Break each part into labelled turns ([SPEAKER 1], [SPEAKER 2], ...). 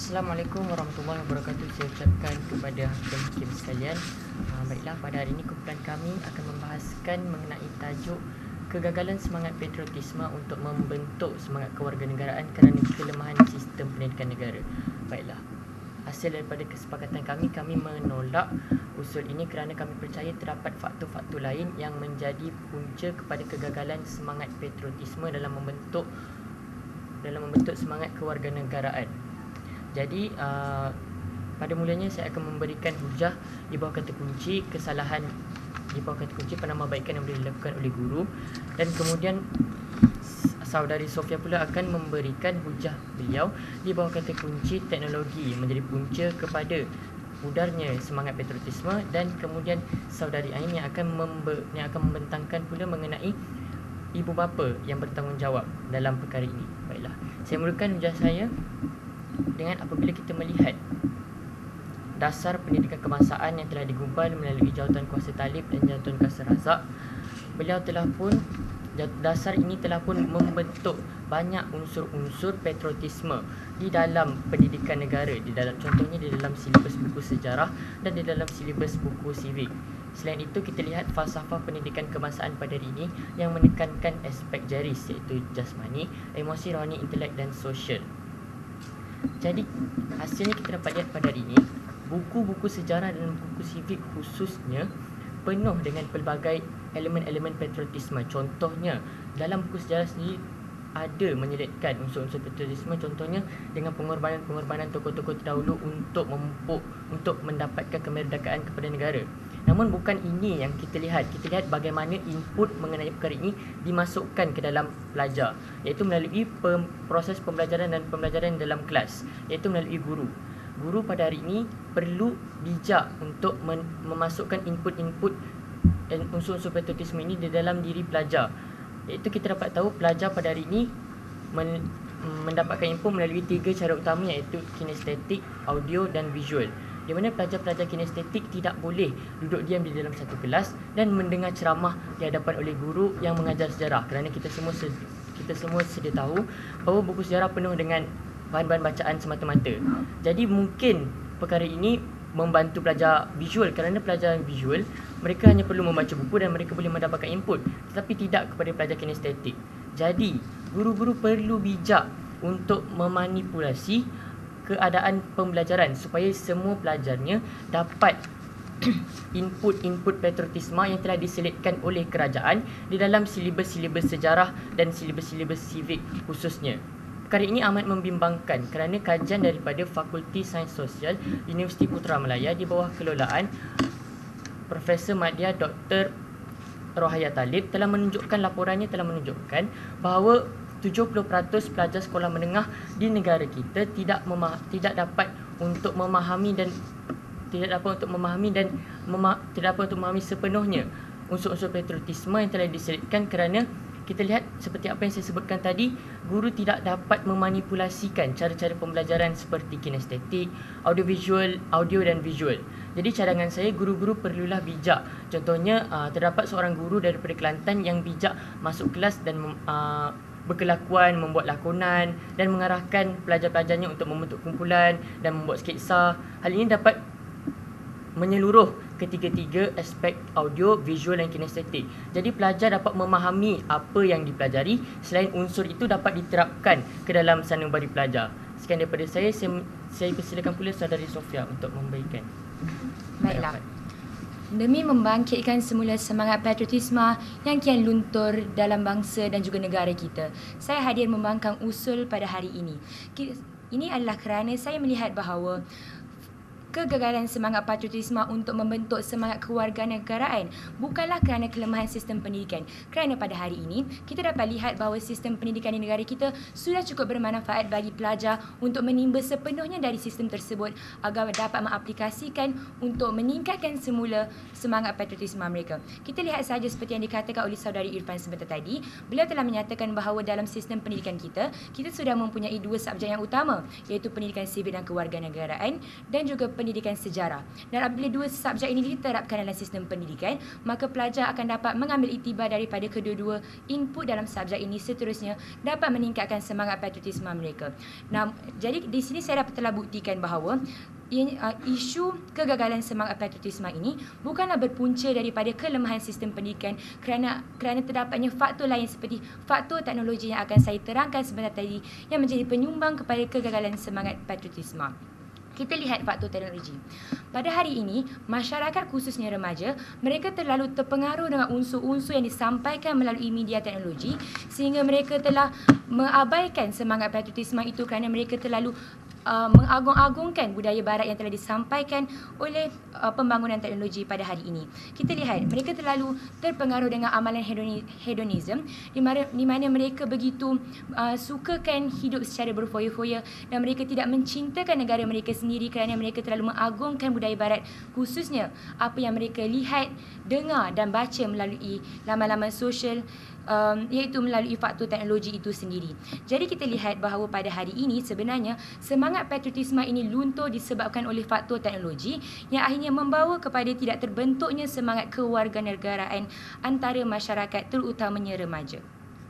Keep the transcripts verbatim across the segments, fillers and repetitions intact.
[SPEAKER 1] Assalamualaikum warahmatullahi wabarakatuh. Saya ucapkan kepada hakim-hakim sekalian. Uh, baiklah, pada hari ini kumpulan kami akan membahaskan mengenai tajuk kegagalan semangat patriotisme untuk membentuk semangat kewarganegaraan kerana kelemahan sistem pendidikan negara. Baiklah, hasil daripada kesepakatan kami, kami menolak usul ini kerana kami percaya terdapat faktor-faktor lain yang menjadi punca kepada kegagalan semangat patriotisme dalam membentuk dalam membentuk semangat kewarganegaraan. Jadi uh, pada mulanya saya akan memberikan hujah di bawah kata kunci kesalahan di bawah kata kunci penambahbaikan yang boleh dilakukan oleh guru, dan kemudian saudari Sofia pula akan memberikan hujah beliau di bawah kata kunci teknologi yang menjadi punca kepada pudarnya semangat patriotisme, dan kemudian saudari Ain yang akan membe, yang akan membentangkan pula mengenai ibu bapa yang bertanggungjawab dalam perkara ini. Baiklah, saya mulakan hujah saya dengan apabila kita melihat dasar pendidikan kebangsaan yang telah digubal melalui jawatan kuasa talib dan jawatan kuasa razak, beliau telah pun dasar ini telah pun membentuk banyak unsur-unsur patriotisme di dalam pendidikan negara, di dalam contohnya di dalam silibus buku sejarah dan di dalam silibus buku civic. Selain itu, kita lihat falsafah pendidikan kebangsaan pada hari ini yang menekankan aspek jaris, iaitu jasmani, emosi, rohani, intelek dan sosial. Jadi hasilnya kita dapat lihat pada hari ini, buku-buku sejarah dan buku civic khususnya penuh dengan pelbagai elemen-elemen patriotisme. Contohnya dalam buku sejarah sendiri ada menyelitkan unsur-unsur patriotisme, contohnya dengan pengorbanan-pengorbanan tokoh-tokoh terdahulu untuk memupuk untuk mendapatkan kemerdekaan kepada negara. Namun bukan ini yang kita lihat. Kita lihat bagaimana input mengenai perkara ini dimasukkan ke dalam pelajar, iaitu melalui pem, proses pembelajaran dan pembelajaran dalam kelas, iaitu melalui guru. Guru pada hari ini perlu bijak untuk men, memasukkan input-input dan unsur-unsur patriotisme ini di dalam diri pelajar. Iaitu kita dapat tahu pelajar pada hari ini men, mendapatkan input melalui tiga cara utama, iaitu kinestetik, audio dan visual. Di mana pelajar-pelajar kinestetik tidak boleh duduk diam di dalam satu kelas dan mendengar ceramah di hadapan oleh guru yang mengajar sejarah, kerana kita semua kita semua sedia tahu bahawa buku sejarah penuh dengan bahan-bahan bacaan semata-mata. Jadi mungkin perkara ini membantu pelajar visual, kerana pelajar visual mereka hanya perlu membaca buku dan mereka boleh mendapatkan input, tetapi tidak kepada pelajar kinestetik. Jadi guru-guru perlu bijak untuk memanipulasi keadaan pembelajaran supaya semua pelajarnya dapat input-input patriotisme yang telah diselitkan oleh kerajaan di dalam silibus-silibus sejarah dan silibus-silibus civic khususnya. Perkara ini amat membimbangkan kerana kajian daripada Fakulti Sains Sosial Universiti Putra Malaya di bawah kelolaan Profesor Madya Doktor Rohaya Talib telah menunjukkan, laporannya telah menunjukkan bahawa tujuh puluh peratus pelajar sekolah menengah di negara kita tidak memah- tidak dapat untuk memahami dan tidak dapat untuk memahami dan mema- tidak dapat untuk memahami sepenuhnya unsur-unsur patriotisme yang telah diselitkan, kerana kita lihat seperti apa yang saya sebutkan tadi, guru tidak dapat memanipulasikan cara-cara pembelajaran seperti kinestetik, audiovisual, audio dan visual. Jadi cadangan saya, guru-guru perlulah bijak. Contohnya uh, terdapat seorang guru daripada Kelantan yang bijak masuk kelas dan uh, berkelakuan, membuat lakonan dan mengarahkan pelajar-pelajarnya untuk membentuk kumpulan dan membuat sketsa. Hal ini dapat menyeluruh ketiga-tiga aspek audio, visual dan kinestetik. Jadi pelajar dapat memahami apa yang dipelajari, selain unsur itu dapat diterapkan ke dalam sanubari pelajar. Sekian daripada saya, saya, saya persilakan pula saudari Sofia untuk memberikan.
[SPEAKER 2] Baiklah. Demi membangkitkan semula semangat patriotisme yang kian luntur dalam bangsa dan juga negara kita, saya hadir membangkang usul pada hari ini. Ini adalah kerana saya melihat bahawa kegagalan semangat patriotisme untuk membentuk semangat kewarganegaraan bukanlah kerana kelemahan sistem pendidikan. Kerana pada hari ini, kita dapat lihat bahawa sistem pendidikan di negara kita sudah cukup bermanfaat bagi pelajar untuk menimba sepenuhnya dari sistem tersebut agar dapat mengaplikasikan untuk meningkatkan semula semangat patriotisme mereka. Kita lihat sahaja seperti yang dikatakan oleh saudari Irfan sebentar tadi, beliau telah menyatakan bahawa dalam sistem pendidikan kita, kita sudah mempunyai dua subjek yang utama, iaitu pendidikan sivil dan kewarganegaraan dan juga pendidikan pendidikan sejarah. Dan apabila dua subjek ini diterapkan dalam sistem pendidikan, maka pelajar akan dapat mengambil iktibar daripada kedua-dua input dalam subjek ini, seterusnya dapat meningkatkan semangat patriotisme mereka. Nah, jadi di sini saya dapat telah buktikan bahawa In, uh, isu kegagalan semangat patriotisme ini bukanlah berpunca daripada kelemahan sistem pendidikan kerana kerana terdapatnya faktor lain seperti faktor teknologi yang akan saya terangkan sebentar tadi yang menjadi penyumbang kepada kegagalan semangat patriotisme. Kita lihat faktor teknologi. Pada hari ini, masyarakat khususnya remaja, mereka terlalu terpengaruh dengan unsur-unsur yang disampaikan melalui media teknologi sehingga mereka telah mengabaikan semangat patriotisme itu kerana mereka terlalu Uh, mengagung-agungkan budaya barat yang telah disampaikan oleh uh, pembangunan teknologi pada hari ini. Kita lihat mereka terlalu terpengaruh dengan amalan hedoni, hedonism di mana, di mana mereka begitu uh, sukakan hidup secara berfoya-foya dan mereka tidak mencintakan negara mereka sendiri kerana mereka terlalu mengagungkan budaya barat, khususnya apa yang mereka lihat, dengar dan baca melalui laman-laman sosial, Um, iaitu melalui faktor teknologi itu sendiri. Jadi kita lihat bahawa pada hari ini sebenarnya semangat patriotisme ini luntur disebabkan oleh faktor teknologi yang akhirnya membawa kepada tidak terbentuknya semangat kewarganegaraan antara masyarakat terutamanya remaja.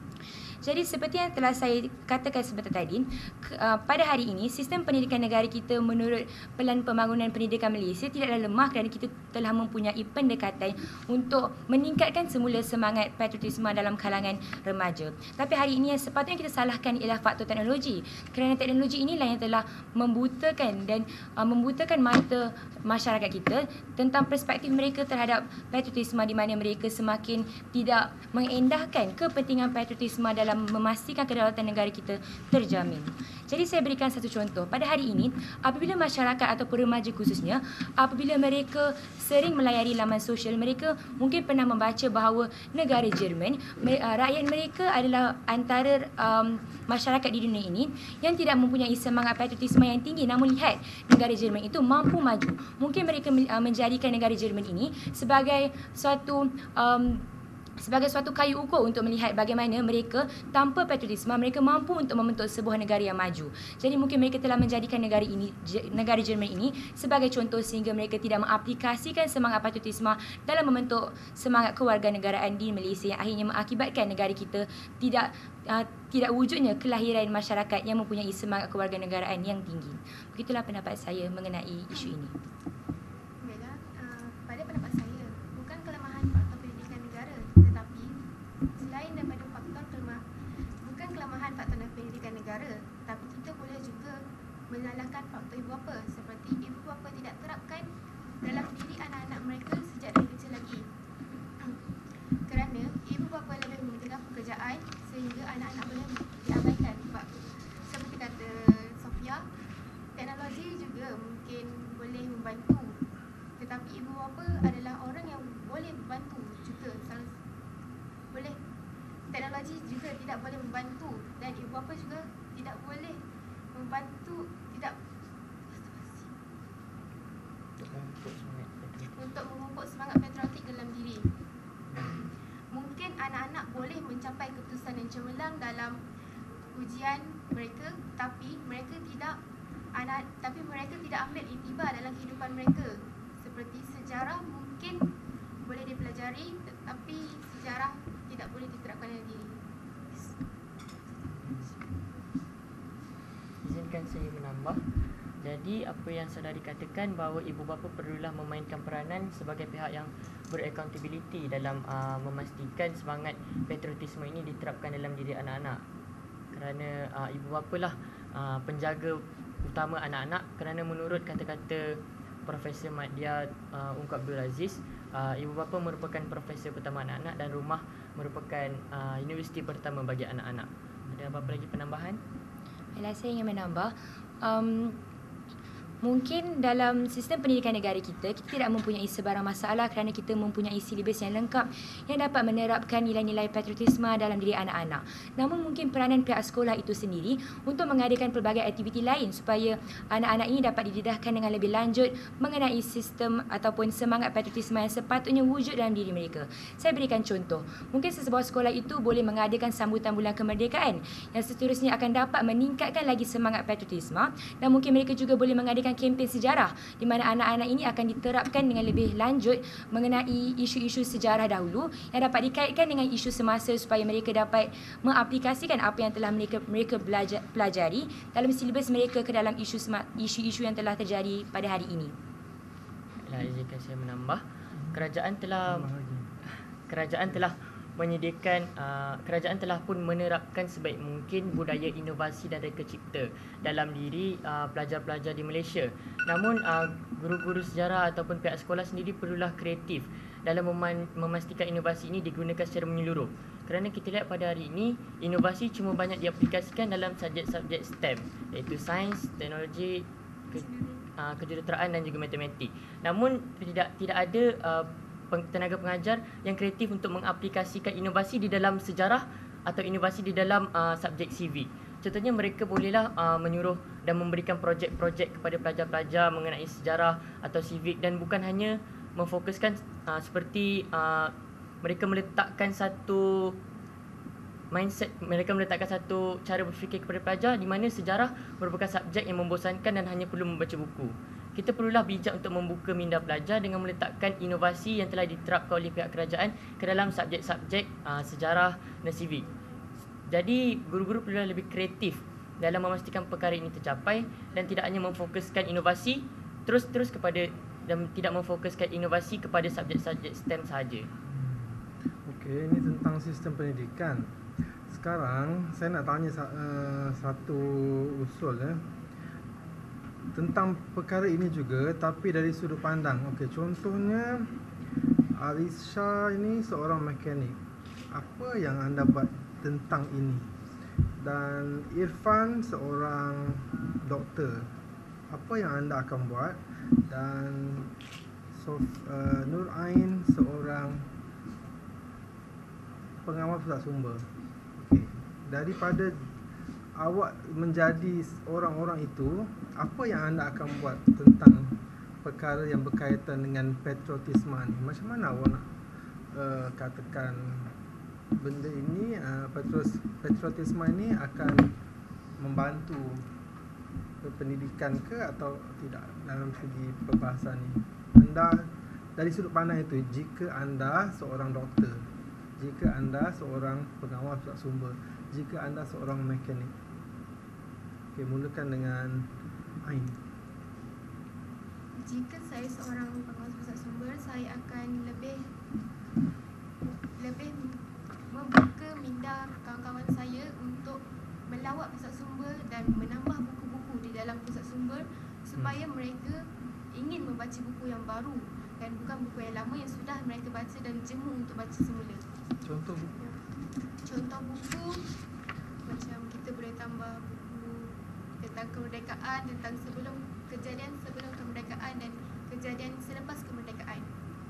[SPEAKER 2] Jadi seperti yang telah saya katakan sebentar tadi, uh, pada hari ini sistem pendidikan negara kita menurut Pelan Pembangunan Pendidikan Malaysia tidaklah lemah kerana kita telah mempunyai pendekatan untuk meningkatkan semula semangat patriotisme dalam kalangan remaja. Tapi hari ini yang sepatutnya kita salahkan ialah faktor teknologi. Kerana teknologi inilah yang telah membutakan dan uh, membutakan mata masyarakat kita tentang perspektif mereka terhadap patriotisme, di mana mereka semakin tidak mengendahkan kepentingan patriotisme dalam memastikan kedaulatan negara kita terjamin. Jadi saya berikan satu contoh. Pada hari ini, apabila masyarakat ataupun remaja khususnya, apabila mereka sering melayari laman sosial, mereka mungkin pernah membaca bahawa negara Jerman, rakyat mereka adalah antara um, masyarakat di dunia ini yang tidak mempunyai semangat patriotisme yang tinggi. Namun lihat, negara Jerman itu mampu maju. Mungkin mereka menjadikan negara Jerman ini sebagai suatu um, sebagai suatu kayu ukur untuk melihat bagaimana mereka tanpa patriotisme mereka mampu untuk membentuk sebuah negara yang maju. Jadi mungkin mereka telah menjadikan negara ini negara Jerman ini sebagai contoh sehingga mereka tidak mengaplikasikan semangat patriotisme dalam membentuk semangat kewarganegaraan di Malaysia yang akhirnya mengakibatkan negara kita tidak uh, tidak wujudnya kelahiran masyarakat yang mempunyai semangat kewarganegaraan yang tinggi. Begitulah pendapat saya mengenai isu ini.
[SPEAKER 3] Baiklah, uh, pada pendapat saya bukan kelemahan faktor pendidikan negara, tetapi selain daripada faktor kelemah, bukan kelemahan faktor pendidikan negara, tapi kita boleh juga menyalahkan faktor ibu bapa, seperti ibu bapa tidak terapkan dalam diri anak-anak mereka sejak dari kecil lagi. Kerana ibu bapa lebih mementingkan pekerjaan sehingga anak-anak boleh diabaikan. Sebab seperti kata Sofia, teknologi juga mungkin boleh membantu, tetapi ibu bapa adalah orang yang boleh membantu juga. Boleh, teknologi juga tidak boleh membantu dan ibu bapa juga tidak boleh membantu, tidak untuk memupuk semangat patriotik dalam diri. Mungkin anak-anak boleh mencapai keputusan yang cemerlang dalam ujian mereka, tapi mereka tidak anak tapi mereka tidak ambil iktibar dalam kehidupan mereka. Seperti sejarah mungkin boleh dipelajari, tetapi sejarah tidak boleh diterapkan dalam diri.
[SPEAKER 1] Izinkan saya menambah. Jadi apa yang saudari katakan bahawa ibu bapa perlulah memainkan peranan sebagai pihak yang beraccountability dalam uh, memastikan semangat patriotisme ini diterapkan dalam diri anak-anak. Kerana uh, ibu bapa lah uh, penjaga utama anak-anak, kerana menurut kata-kata Profesor Madya uh, Ungkap Abdul Aziz, uh, ibu bapa merupakan profesor pertama anak-anak dan rumah merupakan uh, universiti pertama bagi anak-anak. Ada apa-apa lagi penambahan?
[SPEAKER 2] Baiklah, saya ingin menambah. Um, Mungkin dalam sistem pendidikan negara kita, kita tidak mempunyai sebarang masalah kerana kita mempunyai silibus yang lengkap yang dapat menerapkan nilai-nilai patriotisme dalam diri anak-anak. Namun mungkin peranan pihak sekolah itu sendiri untuk mengadakan pelbagai aktiviti lain supaya anak-anak ini dapat didedahkan dengan lebih lanjut mengenai sistem ataupun semangat patriotisme yang sepatutnya wujud dalam diri mereka. Saya berikan contoh. Mungkin sesebuah sekolah itu boleh mengadakan sambutan bulan kemerdekaan yang seterusnya akan dapat meningkatkan lagi semangat patriotisme, dan mungkin mereka juga boleh mengadakan mengadakan kempen sejarah di mana anak-anak ini akan diterapkan dengan lebih lanjut mengenai isu-isu sejarah dahulu yang dapat dikaitkan dengan isu semasa supaya mereka dapat mengaplikasikan apa yang telah mereka mereka belajar, pelajari dalam silibus mereka ke dalam isu isu-isu yang telah terjadi pada hari ini.
[SPEAKER 1] Lah, izinkan saya menambah. Kerajaan telah kerajaan telah menyediakan uh, kerajaan telah pun menerapkan sebaik mungkin budaya inovasi dan reka cipta dalam diri uh, pelajar-pelajar di Malaysia. Namun uh, guru-guru sejarah ataupun pihak sekolah sendiri perlulah kreatif dalam meman- memastikan inovasi ini digunakan secara menyeluruh. Kerana kita lihat pada hari ini inovasi cuma banyak diaplikasikan dalam subjek-subjek STEM, iaitu sains, teknologi, ke, uh, kejuruteraan dan juga matematik. Namun tidak tidak ada uh, tenaga pengajar yang kreatif untuk mengaplikasikan inovasi di dalam sejarah atau inovasi di dalam uh, subjek C V. Contohnya mereka bolehlah uh, menyuruh dan memberikan projek-projek kepada pelajar-pelajar mengenai sejarah atau civic dan bukan hanya memfokuskan uh, seperti uh, mereka meletakkan satu mindset, mereka meletakkan satu cara berfikir kepada pelajar di mana sejarah merupakan subjek yang membosankan dan hanya perlu membaca buku. Kita perlulah bijak untuk membuka minda pelajar dengan meletakkan inovasi yang telah diterapkan oleh pihak kerajaan ke dalam subjek-subjek uh, sejarah dan civic. Jadi guru-guru perlulah lebih kreatif dalam memastikan perkara ini tercapai dan tidak hanya memfokuskan inovasi terus-terus kepada dan tidak memfokuskan inovasi kepada subjek-subjek STEM sahaja.
[SPEAKER 4] Okey, ini tentang sistem pendidikan. Sekarang saya nak tanya uh, satu usul ya. Tentang perkara ini juga tapi dari sudut pandang. Okey, contohnya Alisha ini seorang mekanik. Apa yang anda buat tentang ini? Dan Irfan seorang doktor. Apa yang anda akan buat? Dan Sof, uh, Nur Ain seorang pengawal pusat sumber. Okey, daripada awak menjadi orang-orang itu, apa yang anda akan buat tentang perkara yang berkaitan dengan patriotisme ni? Macam mana awak nak uh, katakan benda ini, uh, patriotisme ini akan membantu pendidikan ke atau tidak dalam segi perbahasan ni? Anda dari sudut pandang itu, jika anda seorang doktor, jika anda seorang pengawal pusat sumber, jika anda seorang mekanik. Okey, mulakan dengan Ain.
[SPEAKER 3] Jika saya seorang pengawas pusat sumber, saya akan lebih lebih membuka minda kawan-kawan saya untuk melawat pusat sumber dan menambah buku-buku di dalam pusat sumber supaya hmm. mereka ingin membaca buku yang baru dan bukan buku yang lama yang sudah mereka baca dan jemu untuk baca semula.
[SPEAKER 4] Contoh buku?
[SPEAKER 3] Ya. Contoh buku macam kita boleh tambah buku tentang kemerdekaan, tentang sebelum kejadian sebelum kemerdekaan dan kejadian selepas kemerdekaan.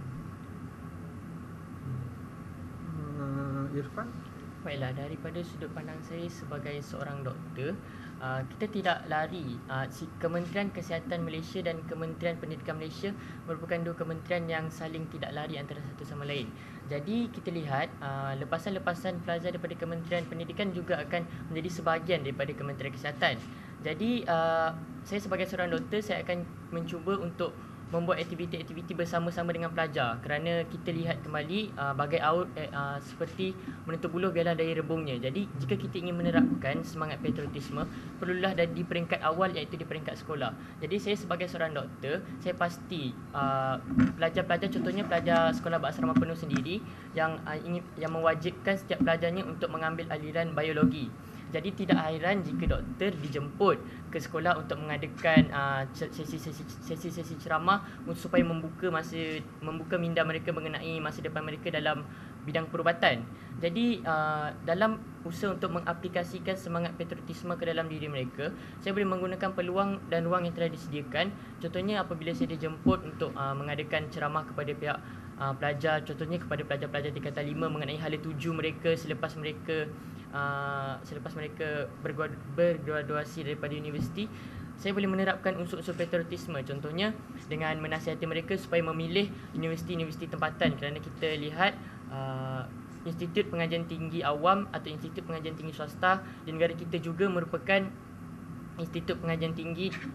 [SPEAKER 4] Uh, Irfan?
[SPEAKER 1] Baiklah, daripada sudut pandang saya sebagai seorang doktor, uh, kita tidak lari. Uh, si Kementerian Kesihatan Malaysia dan Kementerian Pendidikan Malaysia merupakan dua kementerian yang saling tidak lari antara satu sama lain. Jadi kita lihat uh, lepasan-lepasan pelajar daripada Kementerian Pendidikan juga akan menjadi sebahagian daripada Kementerian Kesihatan. Jadi uh, saya sebagai seorang doktor, saya akan mencuba untuk membuat aktiviti-aktiviti bersama-sama dengan pelajar kerana kita lihat kembali uh, bagai aut eh, uh, seperti menutup buluh biarlah dari rebungnya. Jadi jika kita ingin menerapkan semangat patriotisme, perlulah di peringkat awal iaitu di peringkat sekolah. Jadi saya sebagai seorang doktor, saya pasti uh, pelajar-pelajar, contohnya pelajar sekolah berasrama penuh sendiri yang uh, ingin yang mewajibkan setiap pelajarnya untuk mengambil aliran biologi. Jadi tidak hairan jika doktor dijemput ke sekolah untuk mengadakan uh, sesi-sesi ceramah supaya membuka masa membuka minda mereka mengenai masa depan mereka dalam bidang perubatan. Jadi uh, dalam usaha untuk mengaplikasikan semangat patriotisme ke dalam diri mereka, saya boleh menggunakan peluang dan ruang yang telah disediakan. Contohnya apabila saya dijemput untuk uh, mengadakan ceramah kepada pihak uh, pelajar, contohnya kepada pelajar-pelajar tingkatan lima mengenai hala tuju mereka selepas mereka Uh, selepas mereka bergraduasi daripada universiti, saya boleh menerapkan unsur-unsur patriotisme, contohnya dengan menasihati mereka supaya memilih universiti-universiti tempatan kerana kita lihat uh, Institut Pengajian Tinggi Awam atau Institut Pengajian Tinggi Swasta di negara kita juga merupakan Institut Pengajian Tinggi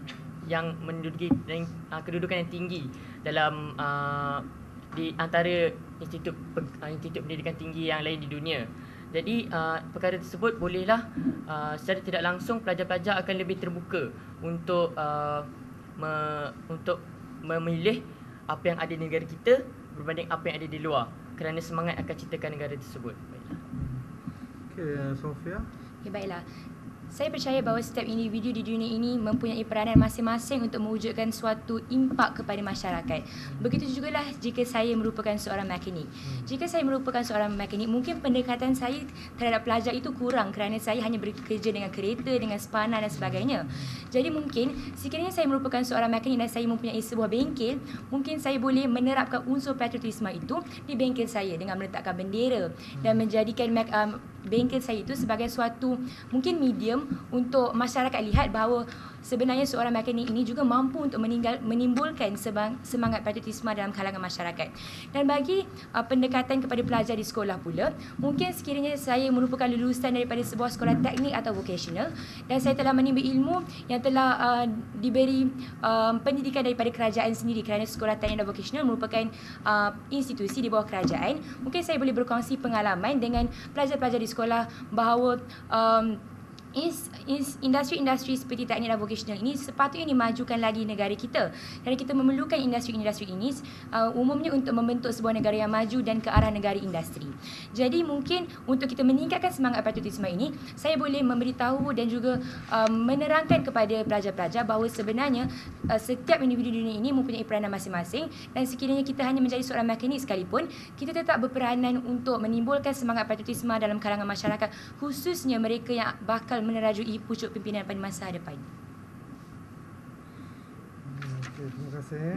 [SPEAKER 1] yang menduduki rank, uh, kedudukan yang tinggi dalam uh, di antara institut uh, institut pendidikan tinggi yang lain di dunia. Jadi uh, perkara tersebut bolehlah uh, secara tidak langsung pelajar-pelajar akan lebih terbuka untuk uh, me, untuk memilih apa yang ada di negara kita berbanding apa yang ada di luar, kerana semangat akan ciptakan negara tersebut. Baiklah.
[SPEAKER 4] Okey, Sofia.
[SPEAKER 2] Okay, baiklah. Saya percaya bahawa setiap individu di dunia ini mempunyai peranan masing-masing untuk mewujudkan suatu impak kepada masyarakat. Begitu jugalah jika saya merupakan seorang mekanik. Jika saya merupakan seorang mekanik, mungkin pendekatan saya terhadap pelajar itu kurang kerana saya hanya bekerja dengan kereta, dengan spana dan sebagainya. Jadi mungkin sekiranya saya merupakan seorang mekanik dan saya mempunyai sebuah bengkel, mungkin saya boleh menerapkan unsur patriotisme itu di bengkel saya dengan meletakkan bendera dan menjadikan um, bengkel saya itu sebagai suatu mungkin medium untuk masyarakat lihat bahawa sebenarnya seorang mekanik ini juga mampu untuk meninggal, menimbulkan sebang, semangat patriotisme dalam kalangan masyarakat. Dan bagi uh, pendekatan kepada pelajar di sekolah pula, mungkin sekiranya saya merupakan lulusan daripada sebuah sekolah teknik atau vocational dan saya telah menimba ilmu yang telah uh, diberi uh, pendidikan daripada kerajaan sendiri, kerana sekolah teknik dan vocational merupakan uh, institusi di bawah kerajaan, mungkin saya boleh berkongsi pengalaman dengan pelajar-pelajar di sekolah bahawa um, industri-industri seperti teknik dan vocational ini sepatutnya dimajukan lagi negara kita, kerana kita memerlukan industri-industri ini uh, umumnya untuk membentuk sebuah negara yang maju dan ke arah negara industri. Jadi mungkin untuk kita meningkatkan semangat patriotisme ini, saya boleh memberitahu dan juga uh, menerangkan kepada pelajar-pelajar bahawa sebenarnya uh, setiap individu di dunia ini mempunyai peranan masing-masing, dan sekiranya kita hanya menjadi seorang mekanik sekalipun, kita tetap berperanan untuk menimbulkan semangat patriotisme dalam kalangan masyarakat, khususnya mereka yang bakal menerajui pucuk pimpinan pada masa depan.
[SPEAKER 4] Hmm, okay, terima kasih.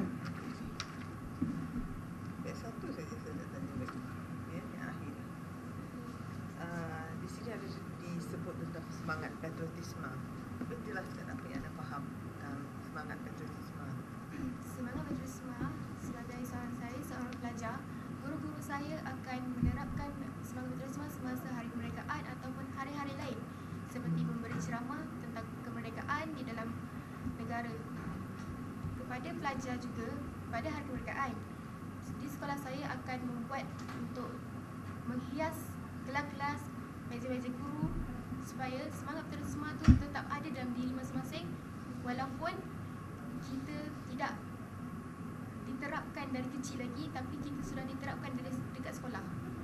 [SPEAKER 5] Eh, satu saja saya nak tanya lagi. Ya, yang akhir. Uh, di sini ada disebut tentang semangat patriotisme. Cuba jelaskan apa yang anda faham tentang semangat patriotisme.
[SPEAKER 3] Semangat patriotisme, sebagai seorang saya, seorang pelajar, guru-guru saya akan menerapkan semangat patriotisme semasa hari kemerdekaan ataupun hari-hari lain, seperti memberi ceramah tentang kemerdekaan di dalam negara. Kepada pelajar juga, pada hari kemerdekaan, di sekolah saya akan membuat untuk menghias kelas-kelas, meja-meja guru, supaya semangat patriotisme itu tetap ada dalam diri masing-masing, walaupun kita tidak diterapkan dari kecil lagi, tapi kita sudah diterapkan dari dekat sekolah.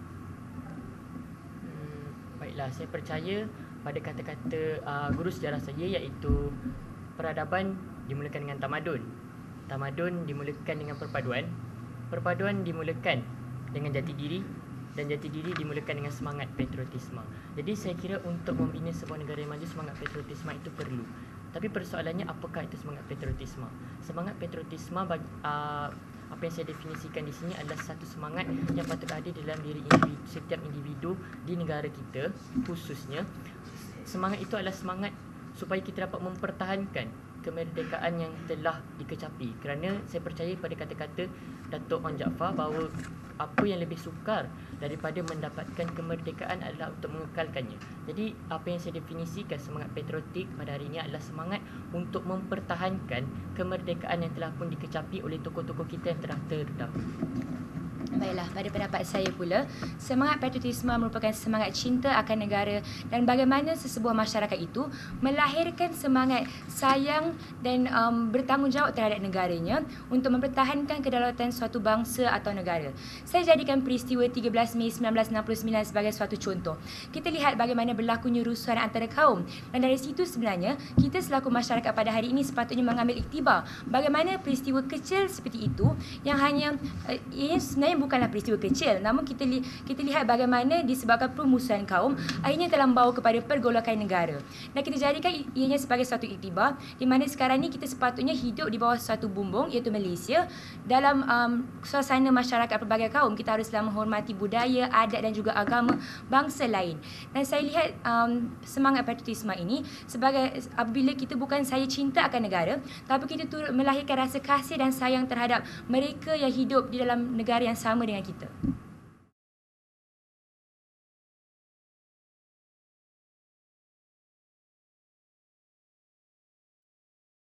[SPEAKER 1] Hmm, baiklah, saya percaya pada kata-kata uh, guru sejarah saya, iaitu peradaban dimulakan dengan tamadun. Tamadun dimulakan dengan perpaduan. Perpaduan dimulakan dengan jati diri, dan jati diri dimulakan dengan semangat patriotisme. Jadi saya kira untuk membina sebuah negara yang maju, semangat patriotisme itu perlu. Tapi persoalannya, apakah itu semangat patriotisme? Semangat patriotisme bagi, uh, apa yang saya definisikan di sini adalah satu semangat yang patut ada dalam diri individu, setiap individu di negara kita khususnya. Semangat itu adalah semangat supaya kita dapat mempertahankan kemerdekaan yang telah dikecapi. Kerana saya percaya pada kata-kata Datuk Wan Jaafar bahawa apa yang lebih sukar daripada mendapatkan kemerdekaan adalah untuk mengekalkannya. Jadi apa yang saya definisikan semangat patriotik pada hari ini adalah semangat untuk mempertahankan kemerdekaan yang telah pun dikecapi oleh tokoh-tokoh kita yang telah terdahulu.
[SPEAKER 2] Baiklah, pada pendapat saya pula, semangat patriotisme merupakan semangat cinta akan negara dan bagaimana sesebuah masyarakat itu melahirkan semangat sayang dan um, bertanggungjawab terhadap negaranya untuk mempertahankan kedaulatan suatu bangsa atau negara. Saya jadikan peristiwa tiga belas Mei seribu sembilan ratus enam puluh sembilan sebagai suatu contoh. Kita lihat bagaimana berlakunya rusuhan antara kaum, dan dari situ sebenarnya kita selaku masyarakat pada hari ini sepatutnya mengambil iktibar bagaimana peristiwa kecil seperti itu yang hanya uh, ini sebenarnya bukanlah peristiwa kecil, namun kita li, kita lihat bagaimana disebabkan permusuhan kaum akhirnya telah membawa kepada pergolakan negara. Dan kita jadikan ianya sebagai suatu iktibar di mana sekarang ni kita sepatutnya hidup di bawah suatu bumbung iaitu Malaysia dalam um, suasana masyarakat pelbagai kaum. Kita haruslah menghormati budaya, adat dan juga agama bangsa lain. Dan saya lihat um, semangat patriotisme ini sebagai apabila kita bukan saya cinta akan negara, tapi kita turut melahirkan rasa kasih dan sayang terhadap mereka yang hidup di dalam negara yang sama dengan kita.